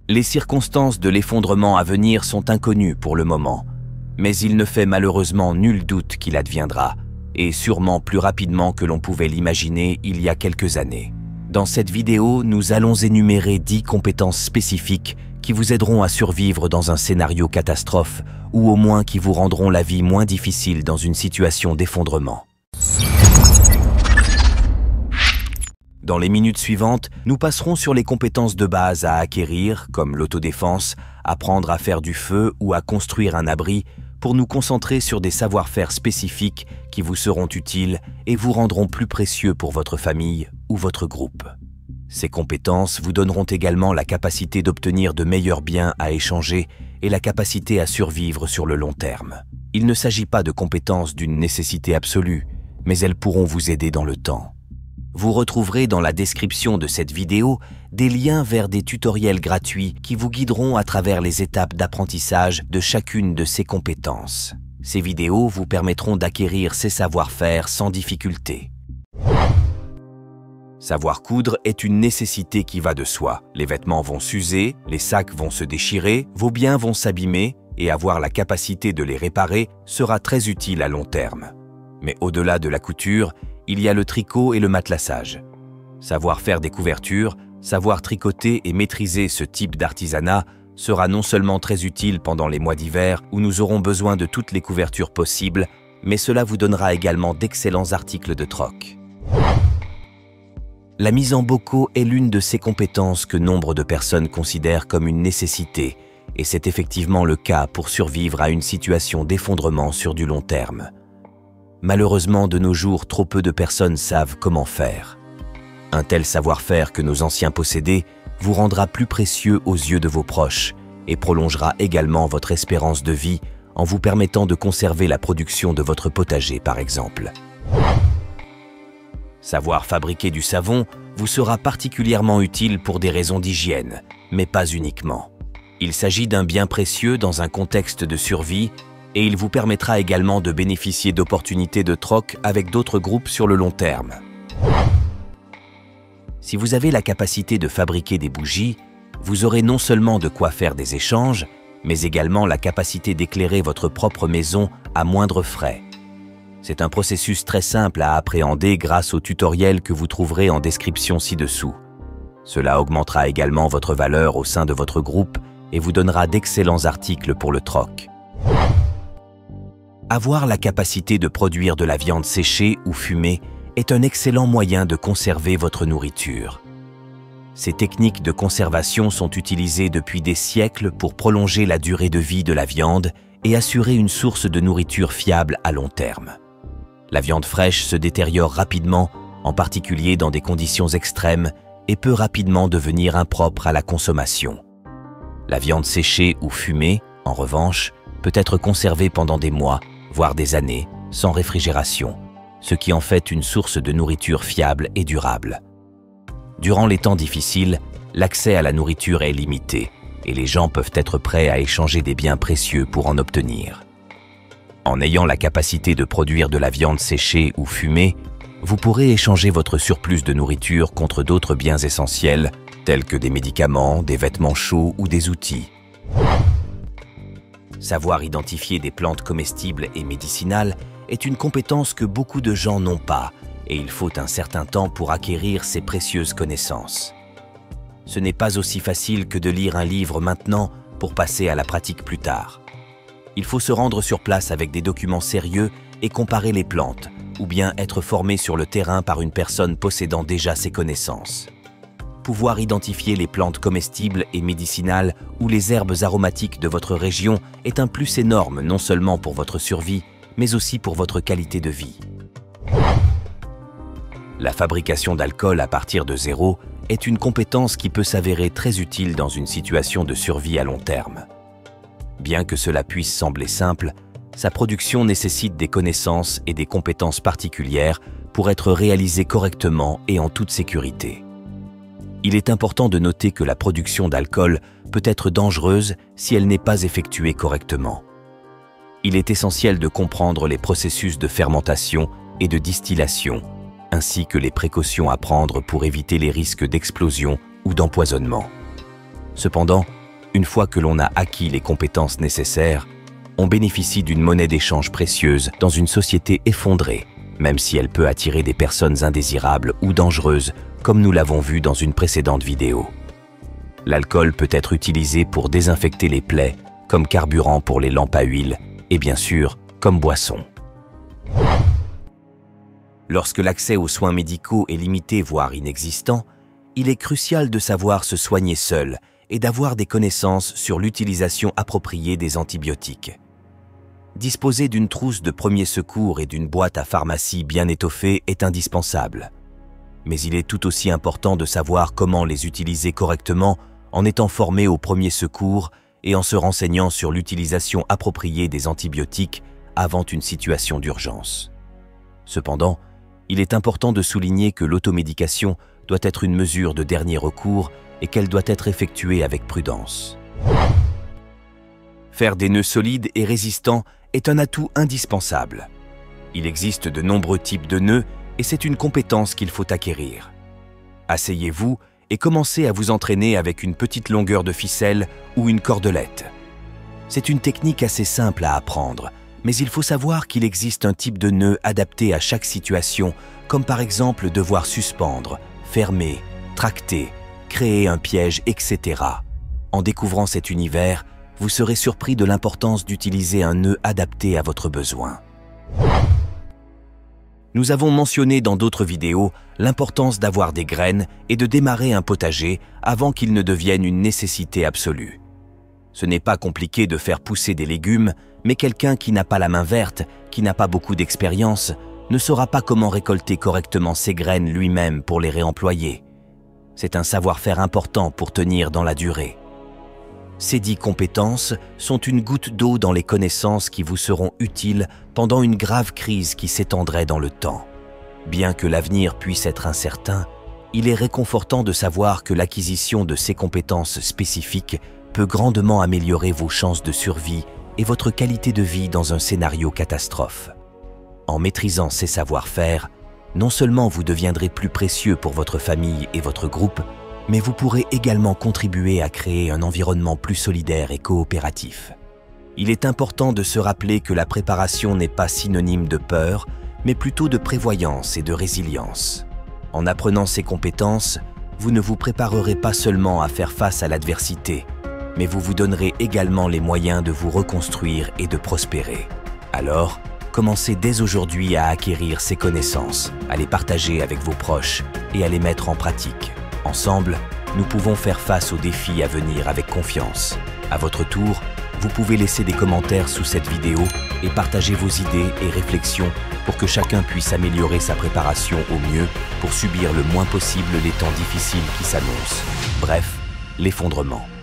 Les circonstances de l'effondrement à venir sont inconnues pour le moment, mais il ne fait malheureusement nul doute qu'il adviendra, et sûrement plus rapidement que l'on pouvait l'imaginer il y a quelques années. Dans cette vidéo, nous allons énumérer 10 compétences spécifiques qui vous aideront à survivre dans un scénario catastrophe ou au moins qui vous rendront la vie moins difficile dans une situation d'effondrement. Dans les minutes suivantes, nous passerons sur les compétences de base à acquérir, comme l'autodéfense, apprendre à faire du feu ou à construire un abri, pour nous concentrer sur des savoir-faire spécifiques qui vous seront utiles et vous rendront plus précieux pour votre famille ou votre groupe. Ces compétences vous donneront également la capacité d'obtenir de meilleurs biens à échanger et la capacité à survivre sur le long terme. Il ne s'agit pas de compétences d'une nécessité absolue, mais elles pourront vous aider dans le temps. Vous retrouverez dans la description de cette vidéo des liens vers des tutoriels gratuits qui vous guideront à travers les étapes d'apprentissage de chacune de ces compétences. Ces vidéos vous permettront d'acquérir ces savoir-faire sans difficulté. Savoir coudre est une nécessité qui va de soi. Les vêtements vont s'user, les sacs vont se déchirer, vos biens vont s'abîmer et avoir la capacité de les réparer sera très utile à long terme. Mais au-delà de la couture, il y a le tricot et le matelassage. Savoir faire des couvertures, savoir tricoter et maîtriser ce type d'artisanat sera non seulement très utile pendant les mois d'hiver où nous aurons besoin de toutes les couvertures possibles, mais cela vous donnera également d'excellents articles de troc. La mise en bocaux est l'une de ces compétences que nombre de personnes considèrent comme une nécessité, et c'est effectivement le cas pour survivre à une situation d'effondrement sur du long terme. Malheureusement, de nos jours, trop peu de personnes savent comment faire. Un tel savoir-faire que nos anciens possédaient vous rendra plus précieux aux yeux de vos proches et prolongera également votre espérance de vie en vous permettant de conserver la production de votre potager, par exemple. Savoir fabriquer du savon vous sera particulièrement utile pour des raisons d'hygiène, mais pas uniquement. Il s'agit d'un bien précieux dans un contexte de survie et il vous permettra également de bénéficier d'opportunités de troc avec d'autres groupes sur le long terme. Si vous avez la capacité de fabriquer des bougies, vous aurez non seulement de quoi faire des échanges, mais également la capacité d'éclairer votre propre maison à moindre frais. C'est un processus très simple à appréhender grâce au tutoriel que vous trouverez en description ci-dessous. Cela augmentera également votre valeur au sein de votre groupe et vous donnera d'excellents articles pour le troc. Avoir la capacité de produire de la viande séchée ou fumée est un excellent moyen de conserver votre nourriture. Ces techniques de conservation sont utilisées depuis des siècles pour prolonger la durée de vie de la viande et assurer une source de nourriture fiable à long terme. La viande fraîche se détériore rapidement, en particulier dans des conditions extrêmes, et peut rapidement devenir impropre à la consommation. La viande séchée ou fumée, en revanche, peut être conservée pendant des mois, voire des années, sans réfrigération, ce qui en fait une source de nourriture fiable et durable. Durant les temps difficiles, l'accès à la nourriture est limité et les gens peuvent être prêts à échanger des biens précieux pour en obtenir. En ayant la capacité de produire de la viande séchée ou fumée, vous pourrez échanger votre surplus de nourriture contre d'autres biens essentiels, tels que des médicaments, des vêtements chauds ou des outils. Savoir identifier des plantes comestibles et médicinales est une compétence que beaucoup de gens n'ont pas, et il faut un certain temps pour acquérir ces précieuses connaissances. Ce n'est pas aussi facile que de lire un livre maintenant pour passer à la pratique plus tard. Il faut se rendre sur place avec des documents sérieux et comparer les plantes, ou bien être formé sur le terrain par une personne possédant déjà ces connaissances. Pouvoir identifier les plantes comestibles et médicinales ou les herbes aromatiques de votre région est un plus énorme non seulement pour votre survie, mais aussi pour votre qualité de vie. La fabrication d'alcool à partir de zéro est une compétence qui peut s'avérer très utile dans une situation de survie à long terme. Bien que cela puisse sembler simple, sa production nécessite des connaissances et des compétences particulières pour être réalisée correctement et en toute sécurité. Il est important de noter que la production d'alcool peut être dangereuse si elle n'est pas effectuée correctement. Il est essentiel de comprendre les processus de fermentation et de distillation, ainsi que les précautions à prendre pour éviter les risques d'explosion ou d'empoisonnement. Cependant, Une fois que l'on a acquis les compétences nécessaires, on bénéficie d'une monnaie d'échange précieuse dans une société effondrée, même si elle peut attirer des personnes indésirables ou dangereuses, comme nous l'avons vu dans une précédente vidéo. L'alcool peut être utilisé pour désinfecter les plaies, comme carburant pour les lampes à huile, et bien sûr, comme boisson. Lorsque l'accès aux soins médicaux est limité voire inexistant, il est crucial de savoir se soigner seul et d'avoir des connaissances sur l'utilisation appropriée des antibiotiques. Disposer d'une trousse de premiers secours et d'une boîte à pharmacie bien étoffée est indispensable. Mais il est tout aussi important de savoir comment les utiliser correctement en étant formé aux premiers secours et en se renseignant sur l'utilisation appropriée des antibiotiques avant une situation d'urgence. Cependant, il est important de souligner que l'automédication doit être une mesure de dernier recours et qu'elle doit être effectuée avec prudence. Faire des nœuds solides et résistants est un atout indispensable. Il existe de nombreux types de nœuds et c'est une compétence qu'il faut acquérir. Asseyez-vous et commencez à vous entraîner avec une petite longueur de ficelle ou une cordelette. C'est une technique assez simple à apprendre, mais il faut savoir qu'il existe un type de nœud adapté à chaque situation, comme par exemple devoir suspendre, fermer, tracter, créer un piège, etc. En découvrant cet univers, vous serez surpris de l'importance d'utiliser un nœud adapté à votre besoin. Nous avons mentionné dans d'autres vidéos l'importance d'avoir des graines et de démarrer un potager avant qu'il ne devienne une nécessité absolue. Ce n'est pas compliqué de faire pousser des légumes, mais quelqu'un qui n'a pas la main verte, qui n'a pas beaucoup d'expérience, ne saura pas comment récolter correctement ces graines lui-même pour les réemployer. C'est un savoir-faire important pour tenir dans la durée. Ces 10 compétences sont une goutte d'eau dans les connaissances qui vous seront utiles pendant une grave crise qui s'étendrait dans le temps. Bien que l'avenir puisse être incertain, il est réconfortant de savoir que l'acquisition de ces compétences spécifiques peut grandement améliorer vos chances de survie et votre qualité de vie dans un scénario catastrophe. En maîtrisant ces savoir-faire, non seulement vous deviendrez plus précieux pour votre famille et votre groupe, mais vous pourrez également contribuer à créer un environnement plus solidaire et coopératif. Il est important de se rappeler que la préparation n'est pas synonyme de peur, mais plutôt de prévoyance et de résilience. En apprenant ces compétences, vous ne vous préparerez pas seulement à faire face à l'adversité, mais vous vous donnerez également les moyens de vous reconstruire et de prospérer. Alors, commencez dès aujourd'hui à acquérir ces connaissances, à les partager avec vos proches et à les mettre en pratique. Ensemble, nous pouvons faire face aux défis à venir avec confiance. À votre tour, vous pouvez laisser des commentaires sous cette vidéo et partager vos idées et réflexions pour que chacun puisse améliorer sa préparation au mieux pour subir le moins possible les temps difficiles qui s'annoncent. Bref, l'effondrement.